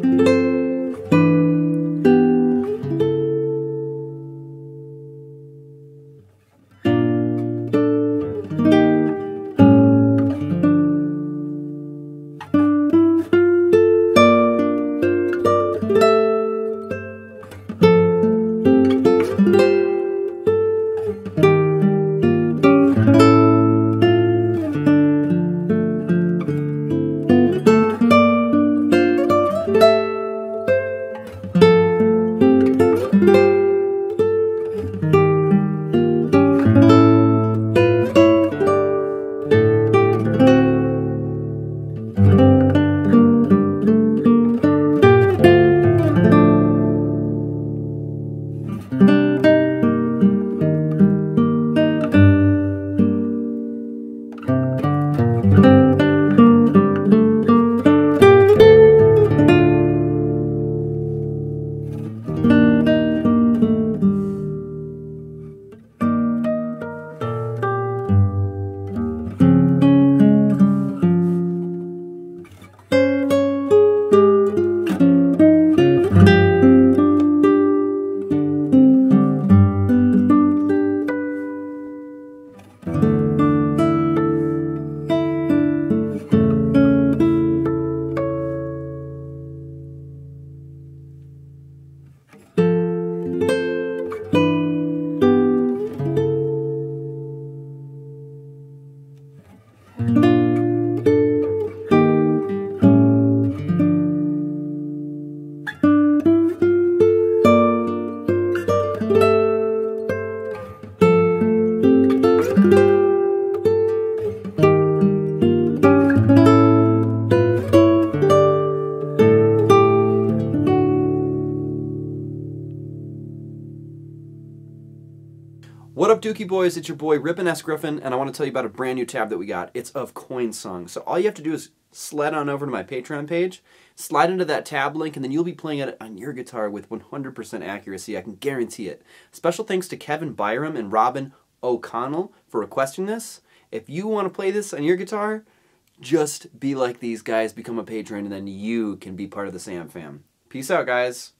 What up, Dookie Boys? It's your boy Sam Griffin, and I want to tell you about a brand new tab that we got. It's of coin songs. So all you have to do is slide on over to my Patreon page, slide into that tab link, and then you'll be playing it on your guitar with 100% accuracy. I can guarantee it. Special thanks to Kevin Byram and Robin O'Connell for requesting this. If you want to play this on your guitar, just be like these guys, become a patron, and then you can be part of the Sam fam. Peace out, guys.